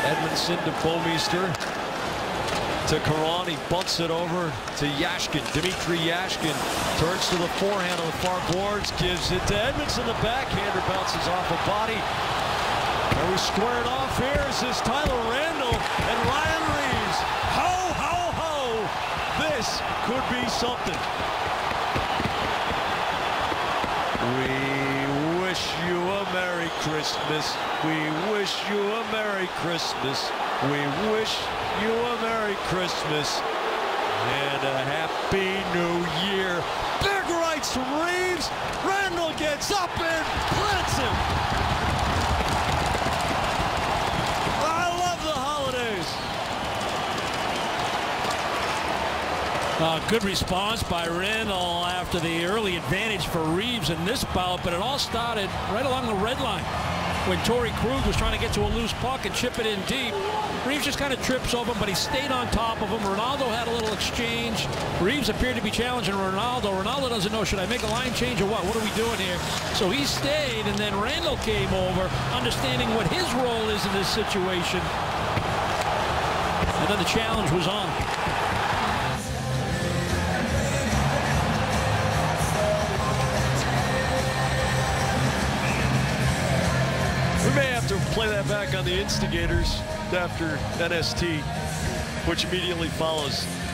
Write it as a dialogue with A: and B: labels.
A: Edmondson to Bouwmeester. To Karani, bunts it over to Yashkin. Dmitry Yashkin turns to the forehand on the far boards, gives it to Edmondson. The backhander bounces off a body. Are we squaring off here? Is this Tyler Randell and Ryan Reaves? Ho, ho, ho! This could be something. We wish you a Merry Christmas. We wish you a Merry Christmas. We wish you a Merry Christmas and a Happy New Year. Big rights from Reaves. Randell gets up and plants him. I love the holidays.
B: Good response by Randell after the early advantage for Reaves in this bout, but it all started right along the red line when Torrey Krug was trying to get to a loose puck and chip it in deep. Reaves just kind of trips over him, but he stayed on top of him. Ronaldo had a little exchange. Reaves appeared to be challenging Ronaldo. Ronaldo doesn't know, should I make a line change or what? What are we doing here? So he stayed, and then Randell came over, understanding what his role is in this situation. And then the challenge was on.
A: We may have to play that back on the instigators after NST, which immediately follows.